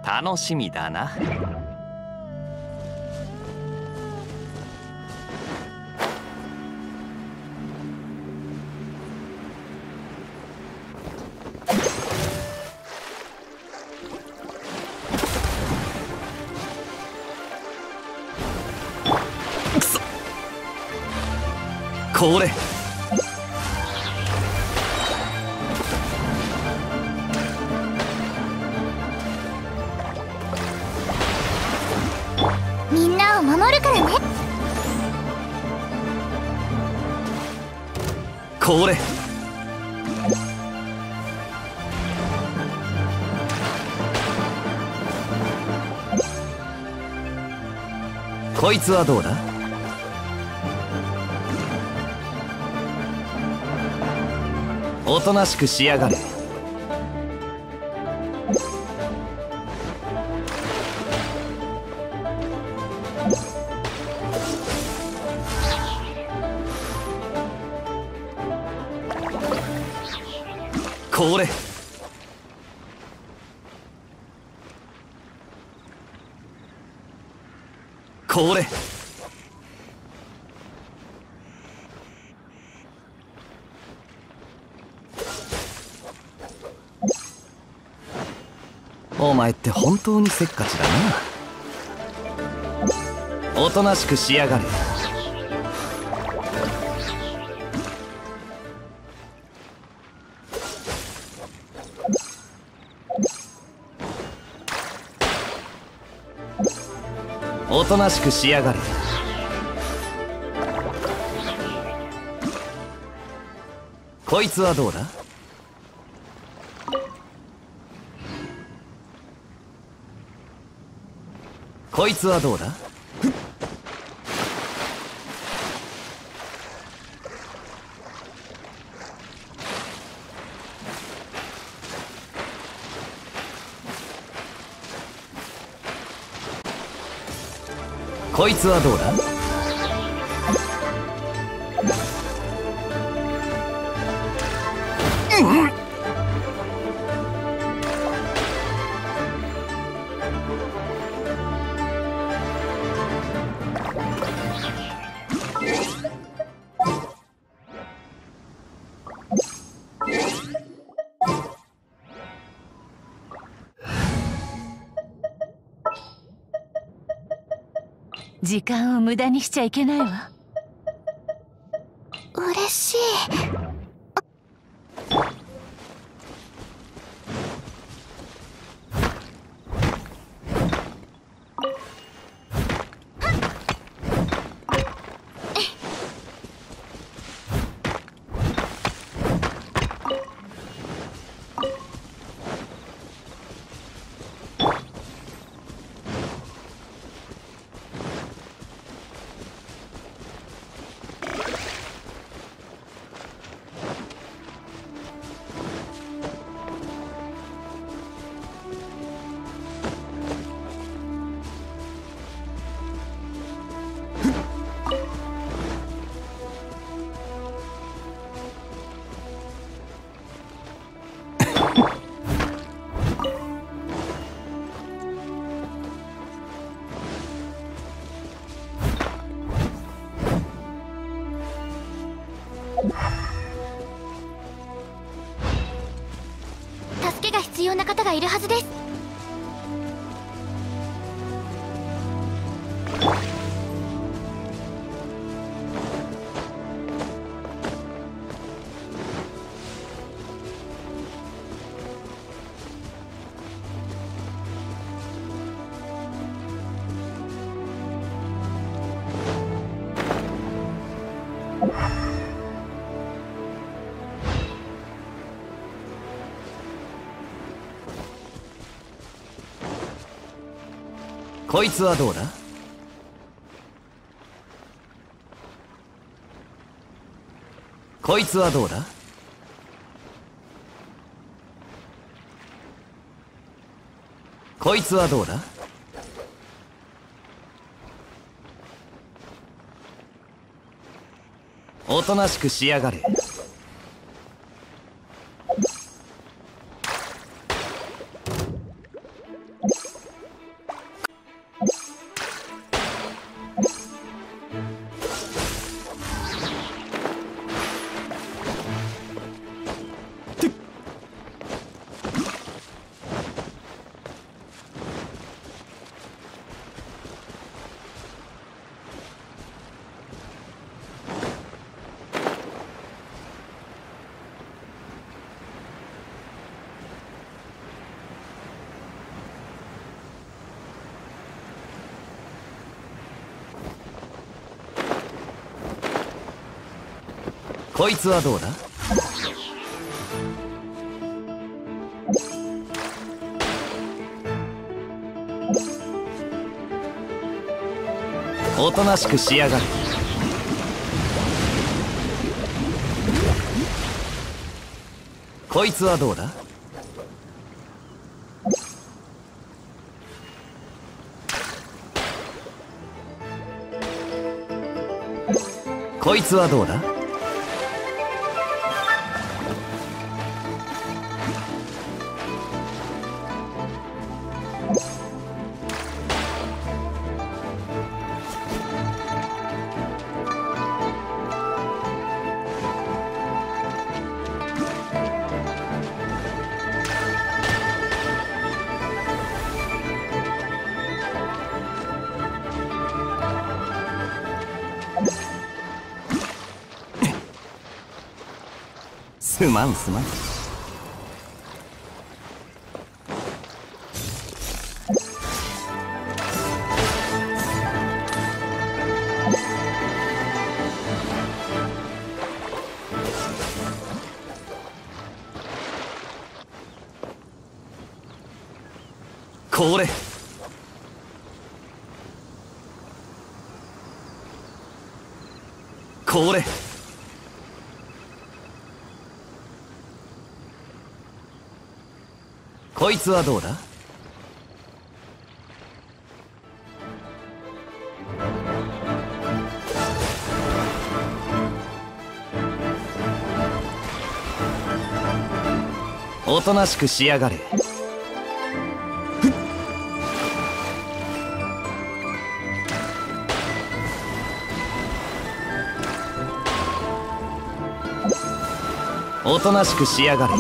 楽しみだな。くそ、これみんなを守るからね。 これこいつはどうだ。おとなしくしやがれ。これこれお前って本当にせっかちだな。おとなしくしやがれ。おとなしくしやがれ。こいつはどうだ。こいつはどうだ。こいつはどうだ。 時間を無駄にしちゃいけないわ。 嬉しい。助けが必要な方がいるはずです。 こいつはどうだ。こいつはどうだ。こいつはどうだ。おとなしくしやがれ。 こいつはどうだ。おとなしくしやがれ。こいつはどうだ。こいつはどうだ。すまんすまん。これこれこいつはどうだ。おとなしくしやがれ。おとなしくしやがれ。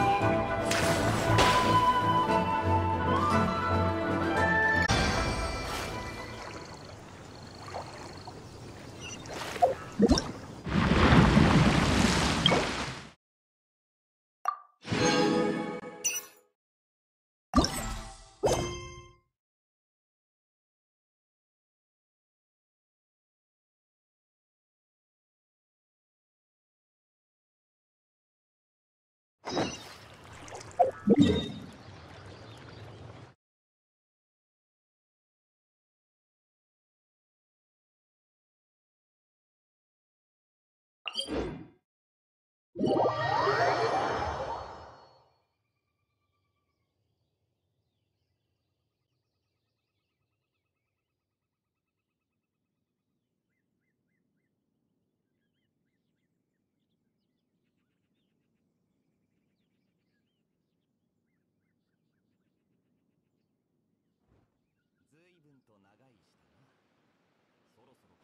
ずいぶんと長いしたな。そろそろ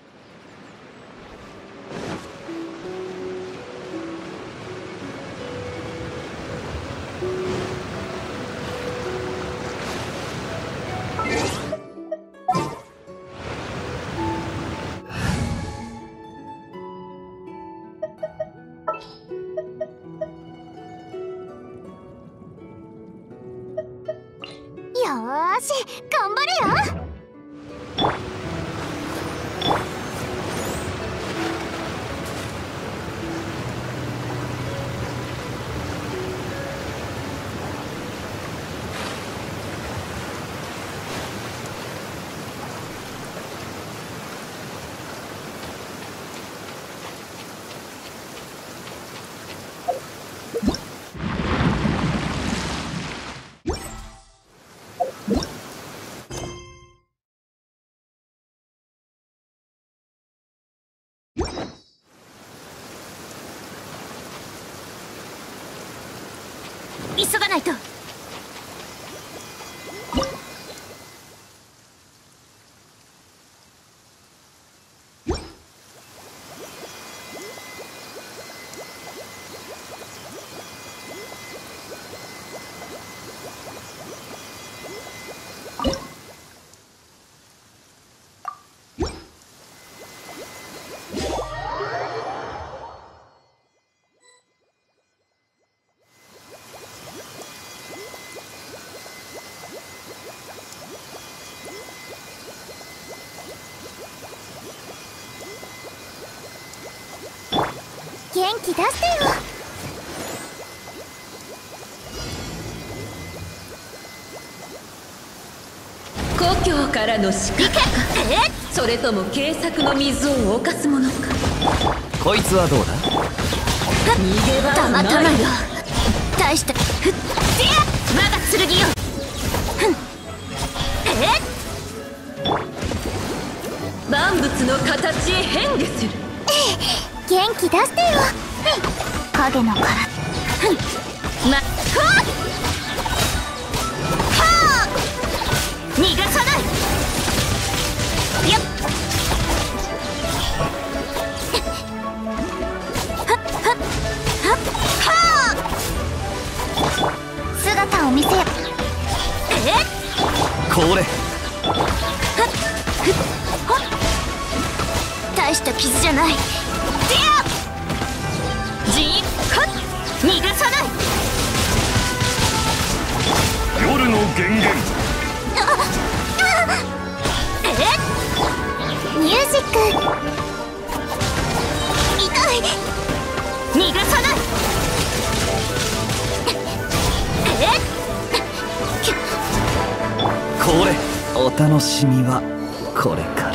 よーし頑張るよ。急がないと。 元気出してよ。 故郷からの仕掛けか、それとも計策の水を犯すものか。 こいつはどうだ。 逃げ場たはない。 またまよ。大してふっ我が剣よ。ふん万物の形へ変化する。 元気出してよ。影の殻。ふんまはあ逃がさない。よっはっはっはっはあ姿を見せよ。 これ大した傷じゃない。でやじーっはっ逃がさない。 夜の源源。 ミュージック痛い。逃がさない。 これお楽しみはこれから。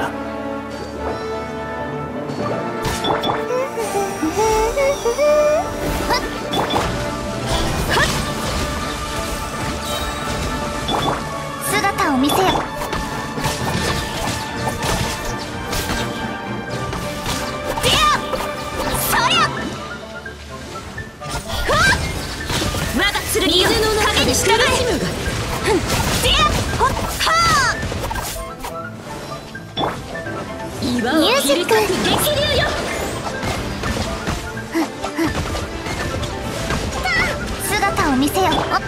姿を見せよ。でやそりゃ我が剣よ影に従え。でやほっは岩を切り裂く激流よ。 姿を見せよ。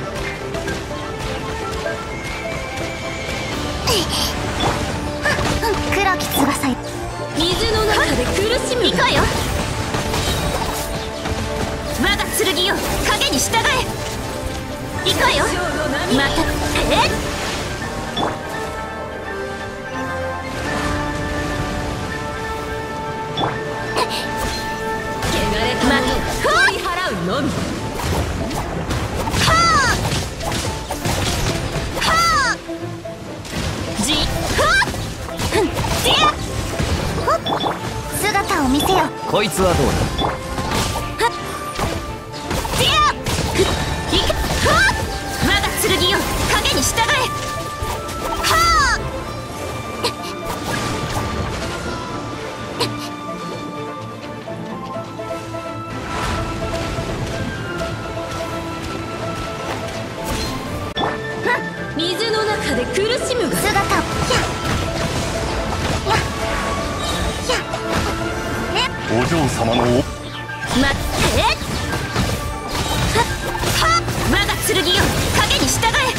黒き翼よ。 水の中で苦しむ。 行こうよ。我が剣よ影に従え。行こうよ。また汚れたものを追い払うのみ。 姿を見せよ。 こいつはどうだ。 我が剣よ影に従え。はあ水の中で苦しむが。 姿をお嬢様のま我が剣よ影に従え。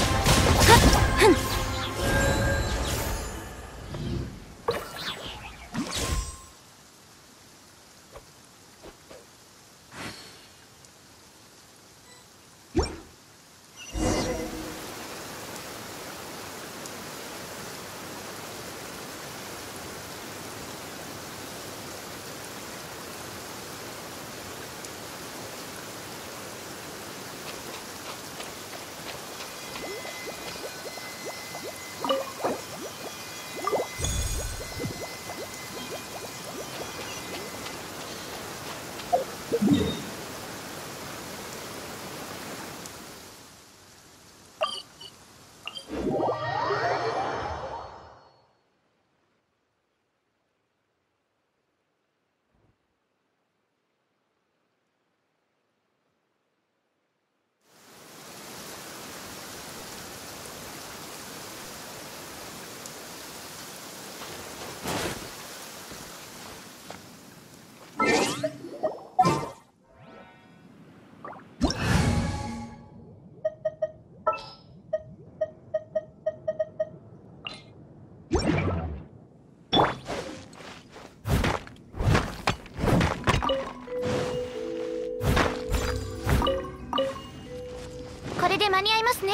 これで間に合いますね。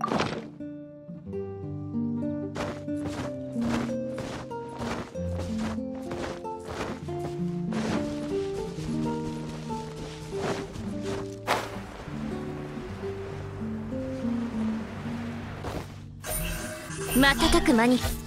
瞬く間に